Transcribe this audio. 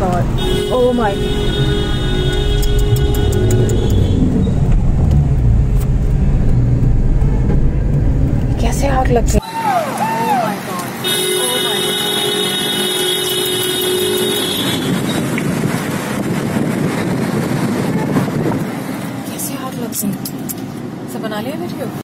God, oh my God, कैसे आग लग गई। Oh my God, oh my God, कैसे आग लग गई। सब बना लिया वीडियो।